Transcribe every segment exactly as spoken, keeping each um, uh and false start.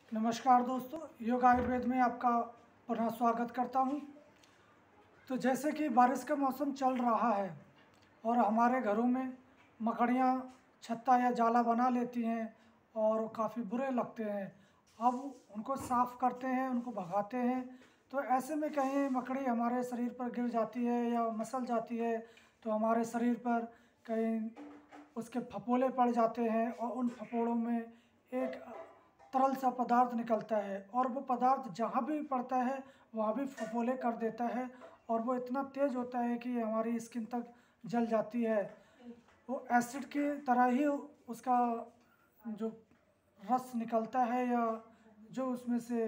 नमस्कार दोस्तों, योग आयुर्वेद में आपका पुनः स्वागत करता हूं। तो जैसे कि बारिश का मौसम चल रहा है और हमारे घरों में मकड़ियां छत्ता या जाला बना लेती हैं और काफ़ी बुरे लगते हैं। अब उनको साफ़ करते हैं, उनको भगाते हैं, तो ऐसे में कहीं मकड़ी हमारे शरीर पर गिर जाती है या मसल जाती है तो हमारे शरीर पर कहीं उसके फफोले पड़ जाते हैं और उन फफोड़ों में एक तरल सा पदार्थ निकलता है और वो पदार्थ जहाँ भी पड़ता है वहाँ भी फफोले कर देता है और वो इतना तेज़ होता है कि हमारी स्किन तक जल जाती है। वो एसिड की तरह ही उसका जो रस निकलता है या जो उसमें से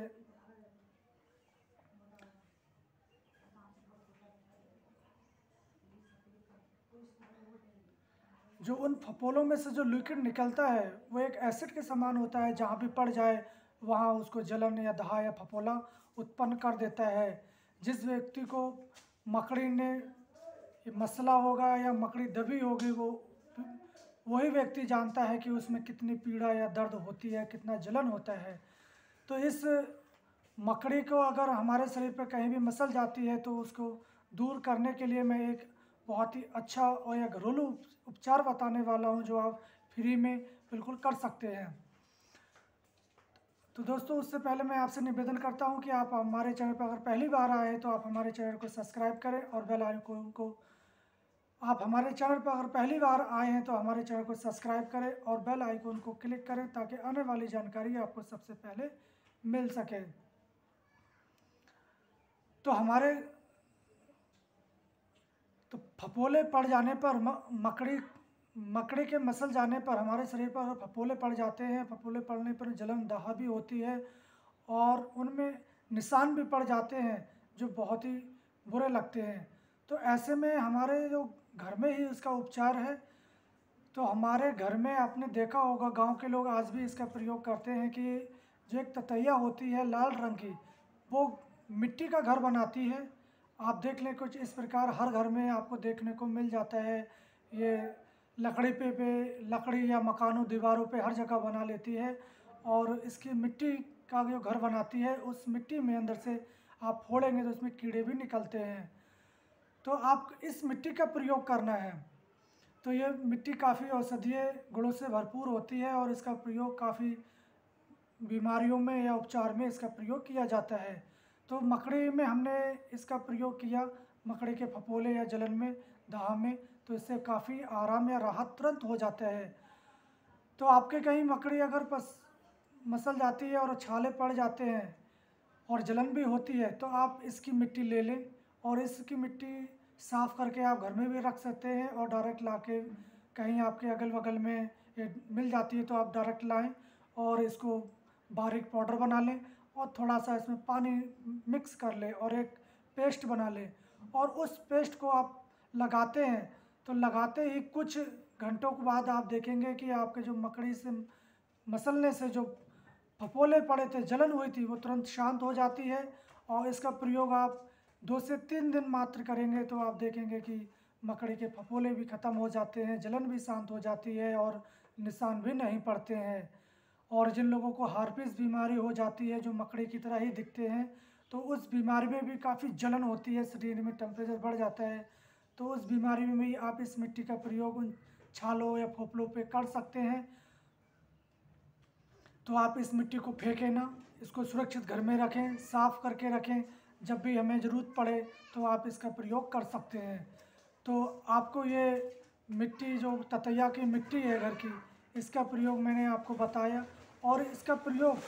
जो उन फपोलों में से जो लिक्विड निकलता है वो एक एसिड के समान होता है, जहाँ भी पड़ जाए वहाँ उसको जलन या दहा या फपोला उत्पन्न कर देता है। जिस व्यक्ति को मकड़ी ने मसला होगा या मकड़ी दबी होगी वो वही व्यक्ति जानता है कि उसमें कितनी पीड़ा या दर्द होती है, कितना जलन होता है। तो इस मकड़ी को अगर हमारे शरीर पर कहीं भी मसल जाती है तो उसको दूर करने के लिए मैं एक बहुत ही अच्छा और या घरेलू उपचार बताने वाला हूं जो आप फ्री में बिल्कुल कर सकते हैं। तो दोस्तों, उससे पहले मैं आपसे निवेदन करता हूं कि आप हमारे चैनल पर अगर पहली बार आए हैं तो आप हमारे चैनल को सब्सक्राइब करें और बेल आइकन को आप हमारे चैनल पर अगर पहली बार आए हैं तो हमारे चैनल को सब्सक्राइब करें और बेल आइकन को क्लिक करें ताकि आने वाली जानकारी आपको सबसे पहले मिल सके। तो हमारे तो फपोले पड़ जाने पर मकड़ी मकड़ी के मसल जाने पर हमारे शरीर पर अगर फपोले पड़ जाते हैं, फपोले पड़ने पर जलन दहा भी होती है और उनमें निशान भी पड़ जाते हैं जो बहुत ही बुरे लगते हैं। तो ऐसे में हमारे जो घर में ही इसका उपचार है। तो हमारे घर में आपने देखा होगा, गांव के लोग आज भी इसका प्रयोग करते हैं कि जो एक ततैया होती है लाल रंग की, वो मिट्टी का घर बनाती है। आप देख लें कुछ इस प्रकार हर घर में आपको देखने को मिल जाता है। ये लकड़ी पे पे लकड़ी या मकानों दीवारों पे हर जगह बना लेती है और इसकी मिट्टी का जो घर बनाती है उस मिट्टी में अंदर से आप फोड़ेंगे तो उसमें कीड़े भी निकलते हैं। तो आप इस मिट्टी का प्रयोग करना है। तो ये मिट्टी काफ़ी औषधीय गुणों से भरपूर होती है और इसका प्रयोग काफ़ी बीमारियों में या उपचार में इसका प्रयोग किया जाता है। तो मकड़ी में हमने इसका प्रयोग किया, मकड़ी के फपोले या जलन में, दाह में, तो इससे काफ़ी आराम या राहत तुरंत हो जाता है। तो आपके कहीं मकड़ी अगर पस मसल जाती है और छाले पड़ जाते हैं और जलन भी होती है तो आप इसकी मिट्टी ले लें और इसकी मिट्टी साफ़ करके आप घर में भी रख सकते हैं और डायरेक्ट लाके कहीं आपके अगल बगल में ये मिल जाती है तो आप डायरेक्ट लाएं और इसको बारीक पाउडर बना लें और थोड़ा सा इसमें पानी मिक्स कर लें और एक पेस्ट बना लें और उस पेस्ट को आप लगाते हैं तो लगाते ही कुछ घंटों के बाद आप देखेंगे कि आपके जो मकड़ी से मसलने से जो फपोले पड़े थे, जलन हुई थी, वो तुरंत शांत हो जाती है। और इसका प्रयोग आप दो से तीन दिन मात्र करेंगे तो आप देखेंगे कि मकड़ी के फपोले भी ख़त्म हो जाते हैं, जलन भी शांत हो जाती है और निशान भी नहीं पड़ते हैं। और जिन लोगों को हार्पिस बीमारी हो जाती है जो मकड़ी की तरह ही दिखते हैं तो उस बीमारी में भी काफ़ी जलन होती है, शरीर में टेम्परेचर बढ़ जाता है, तो उस बीमारी में भी आप इस मिट्टी का प्रयोग उन छालों या फोपलों पे कर सकते हैं। तो आप इस मिट्टी को फेंकें ना, इसको सुरक्षित घर में रखें, साफ़ करके रखें। जब भी हमें ज़रूरत पड़े तो आप इसका प्रयोग कर सकते हैं। तो आपको ये मिट्टी जो ततैया की मिट्टी है घर की, इसका प्रयोग मैंने आपको बताया और इसका प्रयोग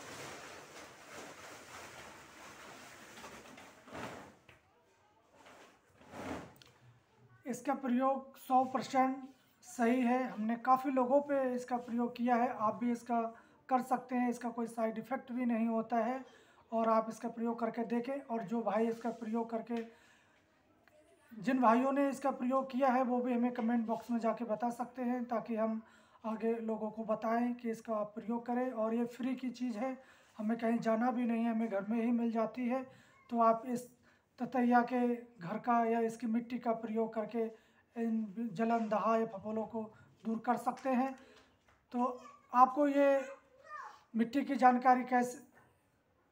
इसका प्रयोग सौ परसेंट सही है। हमने काफ़ी लोगों पे इसका प्रयोग किया है, आप भी इसका कर सकते हैं। इसका कोई साइड इफ़ेक्ट भी नहीं होता है और आप इसका प्रयोग करके देखें। और जो भाई इसका प्रयोग करके जिन भाइयों ने इसका प्रयोग किया है वो भी हमें कमेंट बॉक्स में जाके बता सकते हैं ताकि हम आगे लोगों को बताएं कि इसका आप प्रयोग करें। और ये फ्री की चीज़ है, हमें कहीं जाना भी नहीं है, हमें घर में ही मिल जाती है। तो आप इस ततैया के घर का या इसकी मिट्टी का प्रयोग करके इन जलन दहा या फफोलों को दूर कर सकते हैं। तो आपको ये मिट्टी की जानकारी कैसे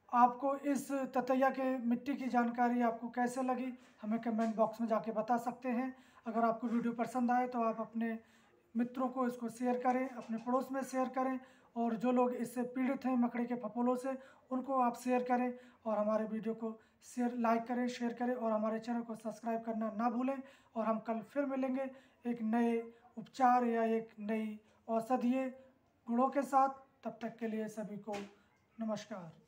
आपको इस ततैया के मिट्टी की जानकारी आपको कैसे लगी, हमें कमेंट बॉक्स में जाके बता सकते हैं। अगर आपको वीडियो पसंद आए तो आप अपने मित्रों को इसको शेयर करें, अपने पड़ोस में शेयर करें, और जो लोग इससे पीड़ित हैं मकड़ी के फफोलों से, उनको आप शेयर करें। और हमारे वीडियो को शेयर लाइक करें, शेयर करें, और हमारे चैनल को सब्सक्राइब करना ना भूलें। और हम कल फिर मिलेंगे एक नए उपचार या एक नई औषधीय गुणों के साथ। तब तक के लिए सभी को नमस्कार।